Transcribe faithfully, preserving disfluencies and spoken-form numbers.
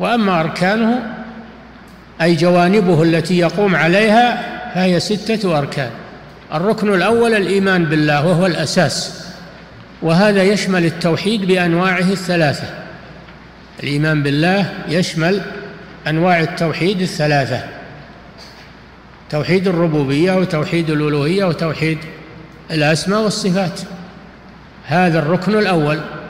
وأما أركانه أي جوانبه التي يقوم عليها فهي ستة أركان. الركن الأول الإيمان بالله وهو الأساس، وهذا يشمل التوحيد بأنواعه الثلاثة. الإيمان بالله يشمل أنواع التوحيد الثلاثة: توحيد الربوبية وتوحيد الألوهية وتوحيد الأسماء والصفات. هذا الركن الأول.